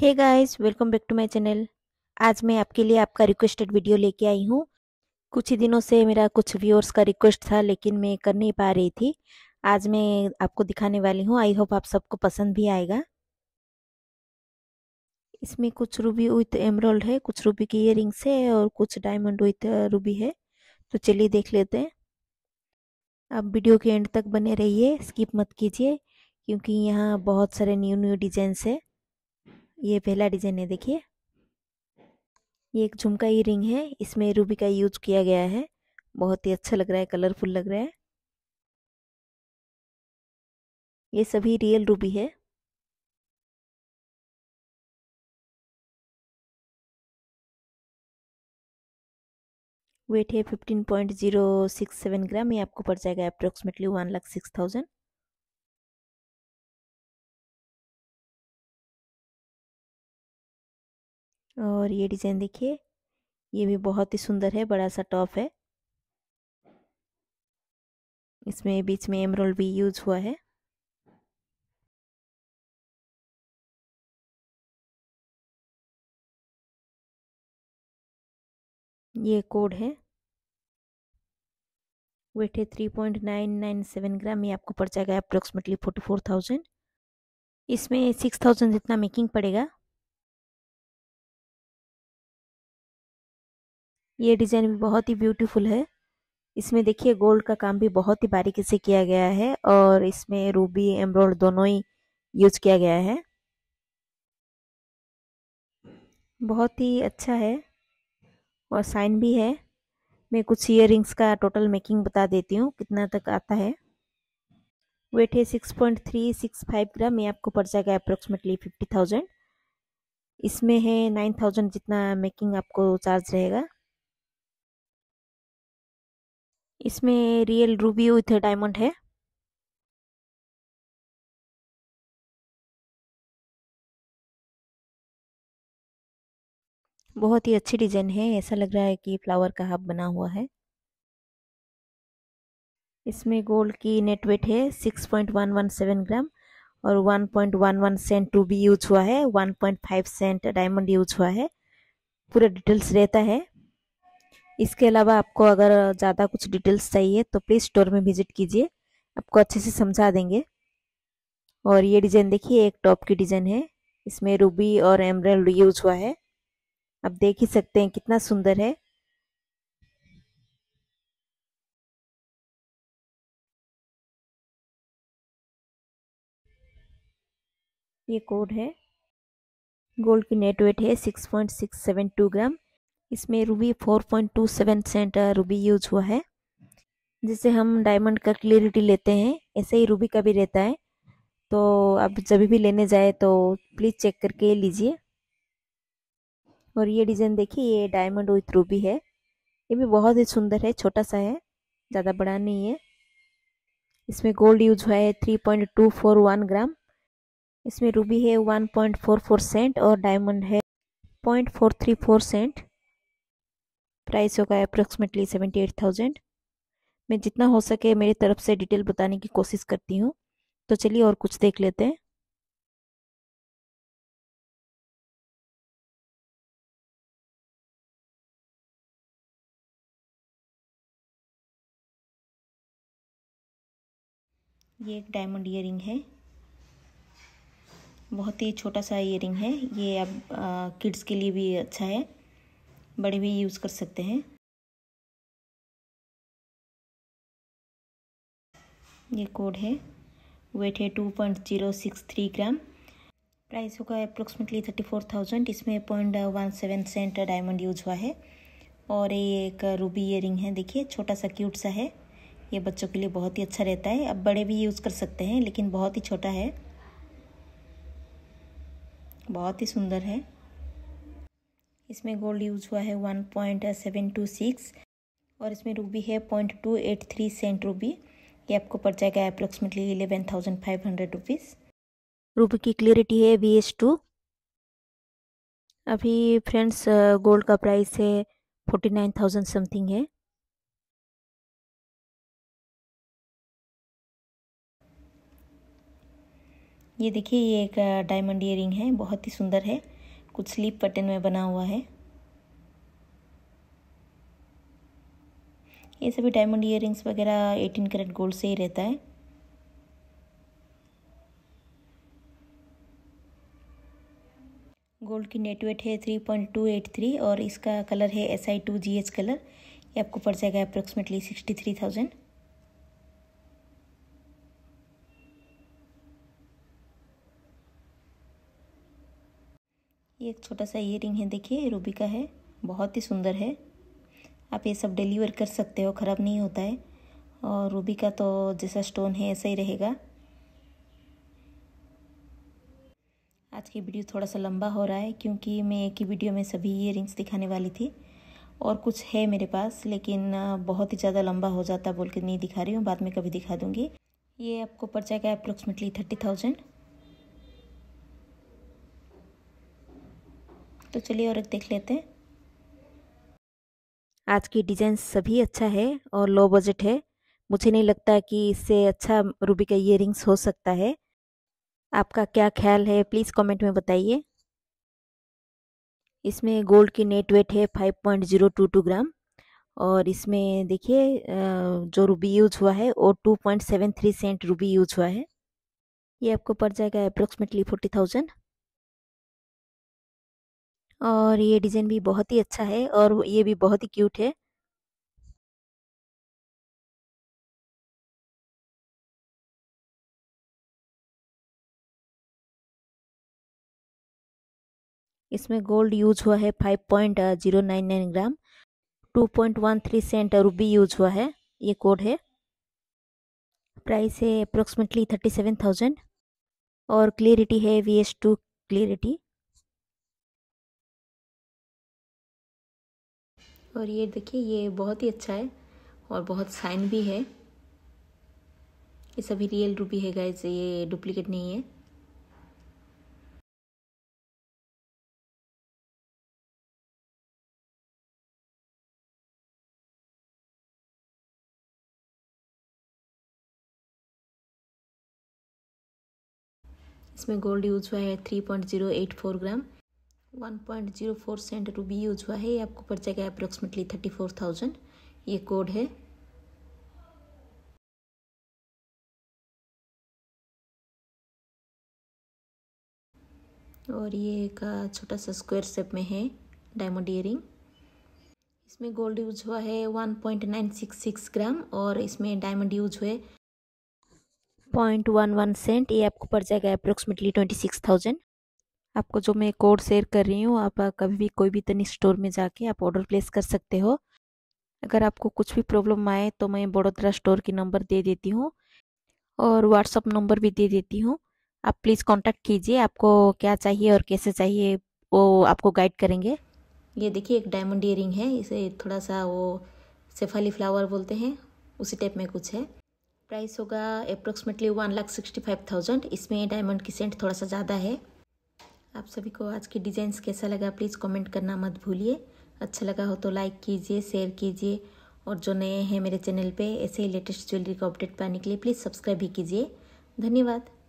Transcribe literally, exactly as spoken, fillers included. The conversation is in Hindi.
Hey guys, welcome back to my channel. आज मैं आपके लिए आपका रिक्वेस्टेड वीडियो लेके आई हूँ। कुछ ही दिनों से मेरा कुछ व्यूअर्स का रिक्वेस्ट था, लेकिन मैं कर नहीं पा रही थी। आज मैं आपको दिखाने वाली हूँ। आई होप आप सबको पसंद भी आएगा। इसमें कुछ रूबी विथ एमराल्ड है, कुछ रूबी की इयररिंग्स है और कुछ डायमंड विथ रूबी है। तो चलिए देख लेते हैं। आप वीडियो के एंड तक बने रहिए, स्किप मत कीजिए, क्योंकि यहाँ बहुत सारे न्यू न्यू डिजाइन्स है। ये पहला डिजाइन है, देखिए। ये एक झुमका ई रिंग है, इसमें रूबी का यूज किया गया है। बहुत ही अच्छा लग रहा है, कलरफुल लग रहा है। ये सभी रियल रूबी है। वेट है fifteen point zero six seven gram. ये आपको पड़ जाएगा approximately one lakh six thousand. और ये डिज़ाइन देखिए, ये भी बहुत ही सुंदर है। बड़ा सा टॉप है, इसमें बीच में एमराल्ड भी यूज हुआ है। ये कोड है। वेट है three point nine nine seven gram. ये आपको पड़ जाएगा अप्रोक्सीमेटली फोर्टी फोर थाउजेंड। इसमें सिक्स थाउजेंड जितना मेकिंग पड़ेगा। ये डिज़ाइन भी बहुत ही ब्यूटीफुल है। इसमें देखिए गोल्ड का काम भी बहुत ही बारीकी से किया गया है, और इसमें रूबी एमराल्ड दोनों ही यूज किया गया है। बहुत ही अच्छा है और साइन भी है। मैं कुछ इयररिंग्स का टोटल मेकिंग बता देती हूँ कितना तक आता है। वेट है six point three six five gram. ये आपको पड़ जाएगा अप्रोक्सीमेटली फिफ्टी थाउजेंड। इसमें है नाइन थाउजेंड जितना मेकिंग आपको चार्ज रहेगा। इसमें रियल रूबी विथ डायमंड है। बहुत ही अच्छी डिजाइन है, ऐसा लग रहा है कि फ्लावर का हाफ बना हुआ है। इसमें गोल्ड की नेट वेट है six point one one seven gram, और one point one one cent ruby use हुआ है, one point five cent diamond use हुआ है। पूरा डिटेल्स रहता है। इसके अलावा आपको अगर ज़्यादा कुछ डिटेल्स चाहिए तो प्लीज़ स्टोर में विजिट कीजिए, आपको अच्छे से समझा देंगे। और ये डिज़ाइन देखिए, एक टॉप की डिज़ाइन है। इसमें रूबी और एमराल्ड यूज हुआ है। आप देख ही सकते हैं कितना सुंदर है। ये कोड है। गोल्ड की नेट वेट है six point six seven two gram. इसमें ruby four point two seven cent ruby use हुआ है। जैसे हम डायमंड का क्लियरिटी लेते हैं, ऐसे ही रूबी का भी रहता है। तो आप जब भी लेने जाए तो प्लीज़ चेक करके लीजिए। और ये डिज़ाइन देखिए, ये डायमंड विथ रूबी है। ये भी बहुत ही सुंदर है, छोटा सा है, ज़्यादा बड़ा नहीं है। इसमें गोल्ड यूज हुआ है three point two four one gram. इसमें रूबी है one point four four cent और डायमंड है point four three four cent. Price होगा अप्रोक्सीमेटली सेवेंटी एट थाउजेंड। मैं जितना हो सके मेरी तरफ से डिटेल बताने की कोशिश करती हूँ। तो चलिए और कुछ देख लेते हैं। ये एक डायमंड ईयरिंग है, बहुत ही छोटा सा ईयरिंग है। ये अब किड्स के लिए भी अच्छा है, बड़े भी यूज़ कर सकते हैं। ये कोड है। वेट है two point zero six three gram. Price होगा अप्रोक्सीमेटली थर्टी फोर थाउजेंड। इसमें point one seven cent diamond use हुआ है। और ये एक रूबी ईयरिंग है, देखिए छोटा सा क्यूट सा है। ये बच्चों के लिए बहुत ही अच्छा रहता है, अब बड़े भी यूज़ कर सकते हैं, लेकिन बहुत ही छोटा है, बहुत ही सुंदर है। इसमें गोल्ड यूज हुआ है one point seven two six, और इसमें रूबी है point two eight three cent ruby. ये आपको पड़ जाएगा approximately eleven thousand five hundred rupees. Ruby की क्लियरिटी है वी एस टू। अभी फ्रेंड्स गोल्ड का प्राइस है फोर्टी नाइन थाउजेंड समथिंग है। ये देखिए, ये एक डायमंड ईयरिंग है, बहुत ही सुंदर है, कुछ स्लीप पैटर्न में बना हुआ है। ये सभी डायमंड ईयरिंग्स वगैरह अठारह कैरेट गोल्ड से ही रहता है। गोल्ड की नेट वेट है three point two eight three और इसका कलर है S I two G H colour. ये आपको पड़ जाएगा अप्रोक्सीमेटली सिक्सटी थ्री थाउजेंड। ये एक छोटा सा ईयरिंग है, देखिए रूबी का है, बहुत ही सुंदर है। आप ये सब डिलीवर कर सकते हो, ख़राब नहीं होता है। और रूबी का तो जैसा स्टोन है ऐसा ही रहेगा। आज की वीडियो थोड़ा सा लंबा हो रहा है क्योंकि मैं एक ही वीडियो में सभी ईयरिंग्स दिखाने वाली थी, और कुछ है मेरे पास लेकिन बहुत ही ज़्यादा लंबा हो जाता बोल के नहीं दिखा रही हूँ, बाद में कभी दिखा दूँगी। ये आपको पड़ जाएगा अप्रोक्सीमेटली थर्टी थाउजेंड। तो चलिए और एक देख लेते हैं। आज की डिज़ाइन सभी अच्छा है और लो बजट है। मुझे नहीं लगता कि इससे अच्छा रूबी का ईयरिंग्स हो सकता है। आपका क्या ख्याल है, प्लीज़ कमेंट में बताइए। इसमें गोल्ड की नेट वेट है five point zero two two gram और इसमें देखिए जो रूबी यूज हुआ है वो two point seven three cent ruby use हुआ है। ये आपको पड़ जाएगा अप्रोक्सीमेटली फोर्टी थाउजेंड। और ये डिज़ाइन भी बहुत ही अच्छा है और ये भी बहुत ही क्यूट है। इसमें गोल्ड यूज हुआ है five point zero nine nine gram, two point one three cent ruby use हुआ है। ये कोड है। प्राइस है अप्रोक्सीमेटली थर्टी सेवन थाउजेंड और क्लियरिटी है वी एस टू क्लियरिटी। और ये देखिए, ये बहुत ही अच्छा है और बहुत शाइन भी है। ये सभी रियल रूबी है गाइस, ये डुप्लीकेट नहीं है। इसमें गोल्ड यूज हुआ है three point zero eight four gram, one point zero four cent ruby use हुआ है। ये आपको पड़ जाएगा अप्रोक्सीमेटली थर्टी फोर थाउजेंड। ये कोड है। और ये एक छोटा सा स्क्वायर शेप में है डायमंड ईयरिंग। इसमें गोल्ड यूज हुआ है one point nine six six gram और इसमें डायमंड यूज हुए पॉइंट वन वन सेंट। ये आपको पड़ जाएगा अप्रोक्सीमेटली ट्वेंटी सिक्स थाउजेंड। आपको जो मैं कोड शेयर कर रही हूँ, आप कभी भी कोई भी तनिष्क स्टोर में जाके आप ऑर्डर प्लेस कर सकते हो। अगर आपको कुछ भी प्रॉब्लम आए तो मैं बड़ोदरा स्टोर की नंबर दे देती हूँ और व्हाट्सअप नंबर भी दे देती हूँ। आप प्लीज़ कांटेक्ट कीजिए, आपको क्या चाहिए और कैसे चाहिए वो आपको गाइड करेंगे। ये देखिए, एक डायमंड ईयरिंग है, इसे थोड़ा सा वो शेफाली फ्लावर बोलते हैं, उसी टाइप में कुछ है। प्राइस होगा approximately one lakh sixty five thousand. इसमें डायमंड की सेंट थोड़ा सा ज़्यादा है। आप सभी को आज की डिज़ाइंस कैसा लगा प्लीज़ कमेंट करना मत भूलिए। अच्छा लगा हो तो लाइक कीजिए, शेयर कीजिए, और जो नए हैं मेरे चैनल पे ऐसे ही लेटेस्ट ज्वेलरी का अपडेट पाने के लिए प्लीज़ सब्सक्राइब भी कीजिए। धन्यवाद।